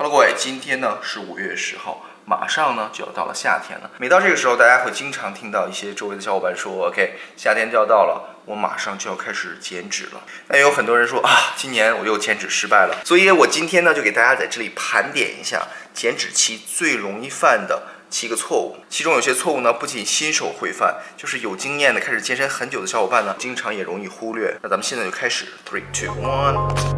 Hello， 各位，今天呢是5月10号，马上呢就要到了夏天了。每到这个时候，大家会经常听到一些周围的小伙伴说 ：“OK， 夏天就要到了，我马上就要开始减脂了。”那也有很多人说啊，今年我又减脂失败了。所以我今天呢就给大家在这里盘点一下减脂期最容易犯的7个错误。其中有些错误呢，不仅新手会犯，就是有经验的开始健身很久的小伙伴呢，经常也容易忽略。那咱们现在就开始 ，3、2、1。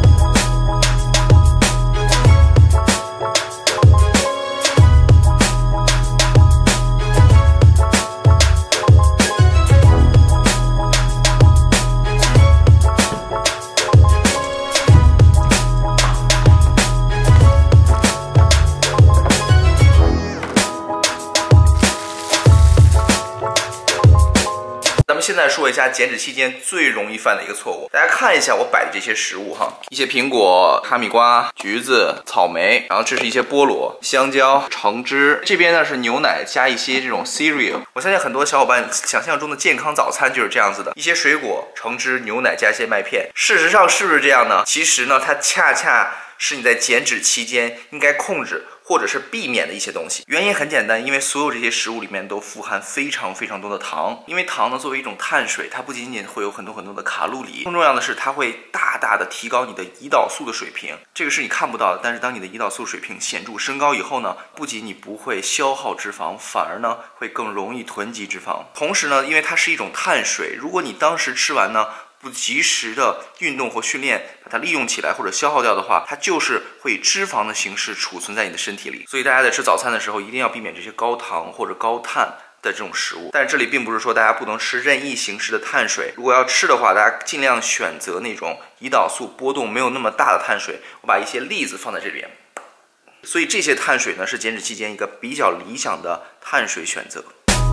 现在说一下减脂期间最容易犯的一个错误，大家看一下我摆的这些食物哈，一些苹果、哈密瓜、橘子、草莓，然后这是一些菠萝、香蕉、橙汁，这边呢是牛奶加一些这种 cereal。我相信很多小伙伴想象中的健康早餐就是这样子的，一些水果、橙汁、牛奶加一些麦片。事实上是不是这样呢？其实呢，它恰恰是你在减脂期间应该控制或者是避免的一些东西。原因很简单，因为所有这些食物里面都富含非常多的糖。因为糖呢作为一种碳水，它不仅仅会有很多的卡路里，更重要的是它会大大的提高你的胰岛素的水平。这个是你看不到的，但是当你的胰岛素水平显著升高以后呢，不仅你不会消耗脂肪，反而呢会更容易囤积脂肪。同时呢，因为它是一种碳水，如果你当时吃完呢，不及时的运动或训练把它利用起来或者消耗掉的话，它就是会以脂肪的形式储存在你的身体里。所以大家在吃早餐的时候一定要避免这些高糖或者高碳的这种食物。但是这里并不是说大家不能吃任意形式的碳水，如果要吃的话，大家尽量选择那种胰岛素波动没有那么大的碳水。我把一些例子放在这边，所以这些碳水呢是减脂期间一个比较理想的碳水选择。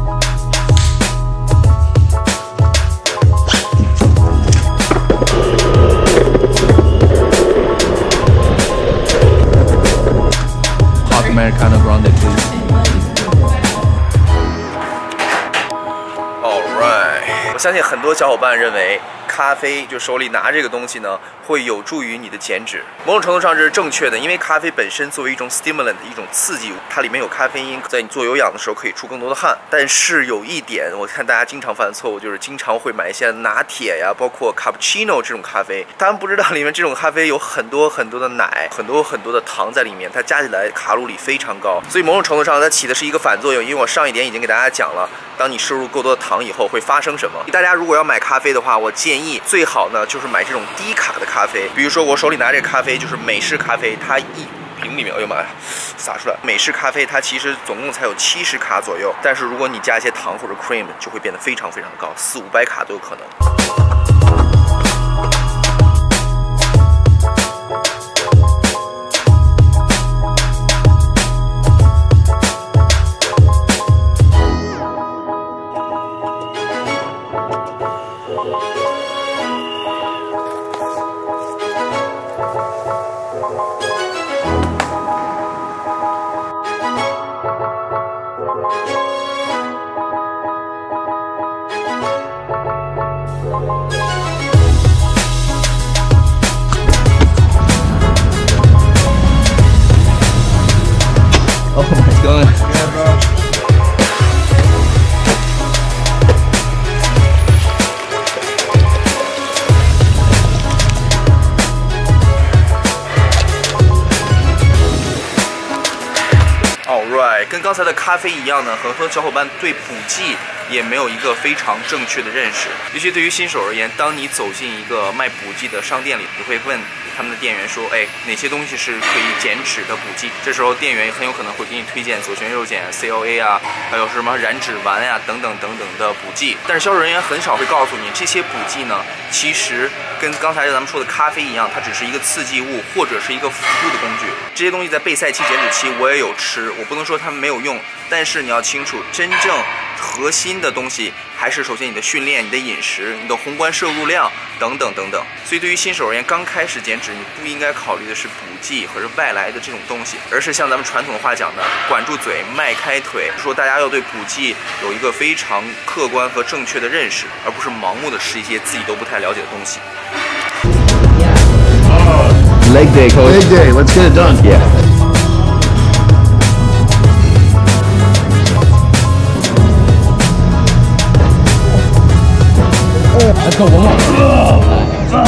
Americano Grande, please. All right， 我相信很多小伙伴认为咖啡就手里拿这个东西呢，会有助于你的减脂。某种程度上这是正确的，因为咖啡本身作为一种 stimulant， 一种刺激物，它里面有咖啡因，在你做有氧的时候可以出更多的汗。但是有一点，我看大家经常犯的错误就是经常会买一些拿铁呀，包括 cappuccino 这种咖啡。他们不知道里面这种咖啡有很多的奶，很多的糖在里面，它加起来卡路里非常高。所以某种程度上它起的是一个反作用。因为我上一点已经给大家讲了，当你摄入够多的糖以后会发生什么。大家如果要买咖啡的话，我建议最好呢就是买这种低卡的咖啡。比如说我手里拿这个咖啡就是美式咖啡，它1瓶里面，哎呦妈呀，洒出来！美式咖啡它其实总共才有70卡左右，但是如果你加一些糖或者 cream， 就会变得非常高，400-500卡都有可能。 Oh my god. Alright， 跟刚才的咖啡一样呢，很多小伙伴对补剂也没有一个非常正确的认识。尤其对于新手而言，当你走进一个卖补剂的商店里，你会问他们的店员说，哎，哪些东西是可以减脂的补剂？这时候店员很有可能会给你推荐左旋肉碱、CLA 啊，还有什么燃脂丸呀、等等的补剂。但是销售人员很少会告诉你，这些补剂呢，其实跟刚才咱们说的咖啡一样，它只是一个刺激物或者是一个辅助的工具。这些东西在备赛期、减脂期我也有吃，我不能说它们没有用，但是你要清楚，真正核心的东西还是首先你的训练、你的饮食、你的宏观摄入量等等。所以对于新手而言，刚开始减脂，你不应该考虑的是补剂或者外来的这种东西，而是像咱们传统的话讲的，管住嘴，迈开腿，说大家要对补剂有一个非常客观和正确的认识，而不是盲目的吃一些自己都不太了解的东西。 Leg day, coach. Leg day, let's get it done. Yeah. 来够闻闻。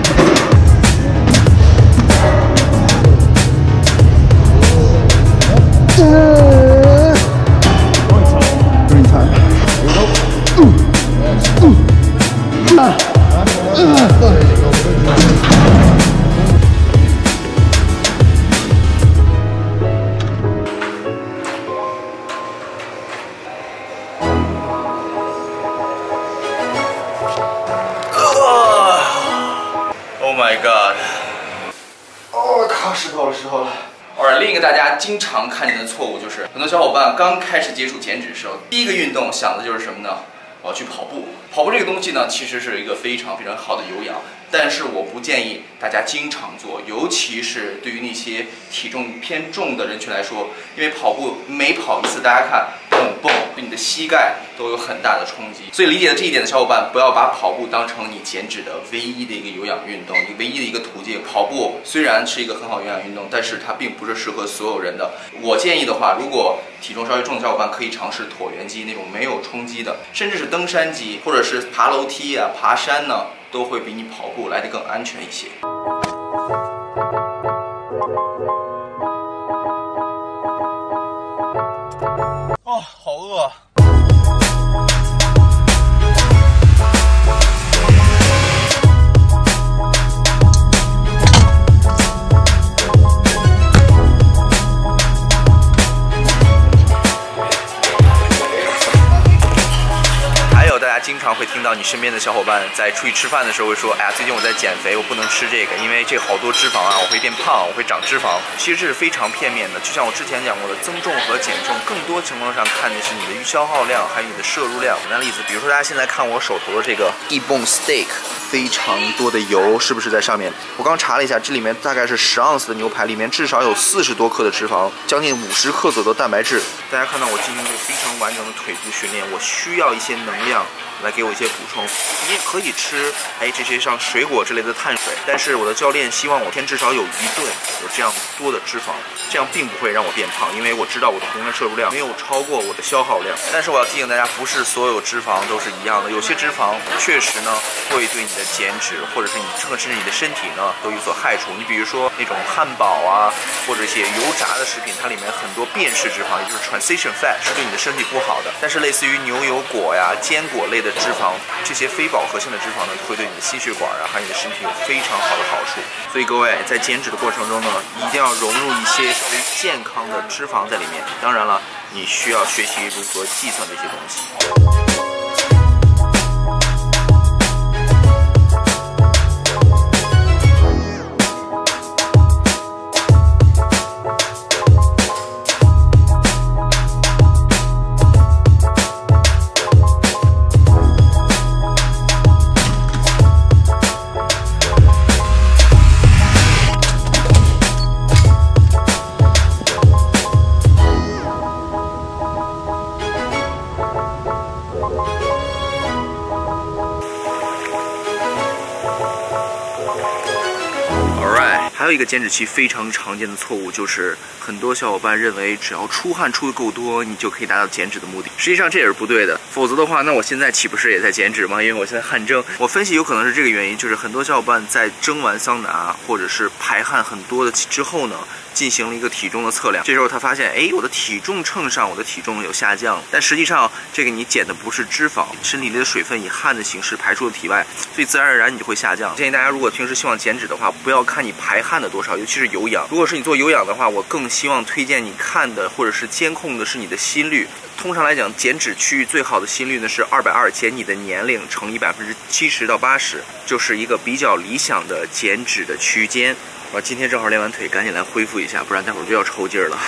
Oh my god！ 哦，靠，湿透了。另一个大家经常看见的错误就是，很多小伙伴刚开始接触减脂的时候，第一个运动想的就是什么呢？我要去跑步。跑步这个东西呢，其实是一个非常好的有氧，但是我不建议大家经常做，尤其是对于那些体重偏重的人群来说，因为跑步每跑一次，大家看蹦，对你的膝盖都有很大的冲击。所以理解了这一点的小伙伴，不要把跑步当成你减脂的唯一的一个有氧运动，你唯一的一个途径。跑步虽然是一个很好有氧运动，但是它并不是适合所有人的。我建议的话，如果体重稍微重的小伙伴可以尝试椭圆机那种没有冲击的，甚至是登山机，或者是爬楼梯啊、爬山呢，都会比你跑步来得更安全一些。哦，好饿。经常会听到你身边的小伙伴在出去吃饭的时候会说：“哎呀，最近我在减肥，我不能吃这个，因为这好多脂肪啊，我会变胖，我会长脂肪。”其实这是非常片面的。就像我之前讲过的，增重和减重，更多情况上看的是你的消耗量，还有你的摄入量。简单例子，比如说大家现在看我手头的这个E-bone steak， 非常多的油，是不是在上面？我刚查了一下，这里面大概是10盎司的牛排，里面至少有40多克的脂肪，将近50克左右的蛋白质。大家看到我进行了非常完整的腿部训练，我需要一些能量来给我一些补充。你也可以吃这些像水果之类的碳水，但是我的教练希望我天至少有一顿有这样多的脂肪，这样并不会让我变胖，因为我知道我的同样摄入量没有超过我的消耗量。但是我要提醒大家，不是所有脂肪都是一样的，有些脂肪确实呢会对你的减脂或者是甚至你的身体呢都有所害处。你比如说那种汉堡啊，或者一些油炸的食品，它里面很多变式脂肪，也就是 transition fat， 是对你的身体不好的。但是类似于牛油果呀、坚果类的脂肪，这些非饱和性的脂肪呢，会对你的心血管啊，还有你的身体有非常好的好处。所以各位在减脂的过程中呢，一定要融入一些稍微健康的脂肪在里面。当然了，你需要学习如何计算这些东西。还有一个减脂期非常常见的错误，就是很多小伙伴认为只要出汗出的够多，你就可以达到减脂的目的。实际上这也是不对的，否则的话，那我现在岂不是也在减脂吗？因为我现在汗蒸。我分析有可能是这个原因，就是很多小伙伴在蒸完桑拿或者是排汗很多的之后呢，进行了一个体重的测量，这时候他发现，我的体重秤上我的体重有下降，但实际上这个你减的不是脂肪，身体里的水分以汗的形式排出了体外，所以自然而然你就会下降。建议大家如果平时希望减脂的话，不要看你排汗的多少，尤其是有氧。如果是你做有氧的话，我更希望推荐你看的或者是监控的是你的心率。通常来讲，减脂区域最好的心率呢是220减你的年龄乘以70%到80%，就是一个比较理想的减脂的区间。我今天正好练完腿，赶紧来恢复一下，不然待会儿就要抽筋儿了。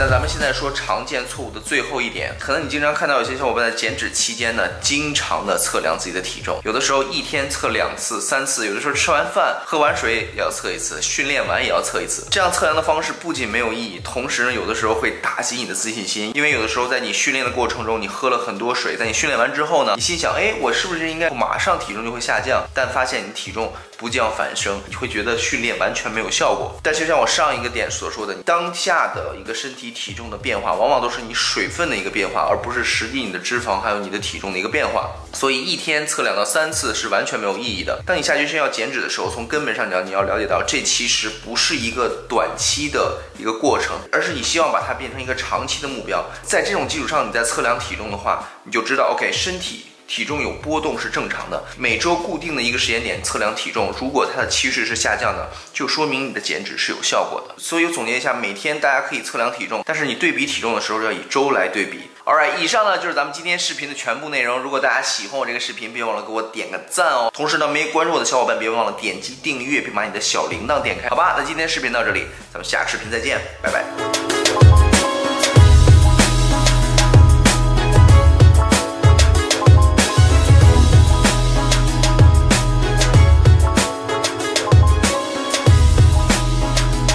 那咱们现在说常见错误的最后一点，可能你经常看到有些小伙伴在减脂期间呢，经常的测量自己的体重，有的时候一天测2次、3次，有的时候吃完饭、喝完水也要测一次，训练完也要测一次。这样测量的方式不仅没有意义，同时呢，有的时候会打击你的自信心，因为有的时候在你训练的过程中，你喝了很多水，在你训练完之后呢，你心想，哎，我是不是应该马上体重就会下降？但发现你体重不降反升，你会觉得训练完全没有效果。但就像我上一个点所说的，你当下的一个身体体重的变化，往往都是你水分的一个变化，而不是实际你的脂肪还有你的体重的一个变化。所以一天测2到3次是完全没有意义的。当你下决心要减脂的时候，从根本上讲，你要了解到这其实不是一个短期的一个过程，而是你希望把它变成一个长期的目标。在这种基础上，你在测量体重的话，你就知道 OK， 身体体重有波动是正常的，每周固定的一个时间点测量体重，如果它的趋势是下降的，就说明你的减脂是有效果的。所以我总结一下，每天大家可以测量体重，但是你对比体重的时候要以周来对比。Alright， 以上呢就是咱们今天视频的全部内容。如果大家喜欢我这个视频，别忘了给我点个赞哦。同时呢，没关注我的小伙伴，别忘了点击订阅，并把你的小铃铛点开。好吧，那今天视频到这里，咱们下个视频再见，拜拜。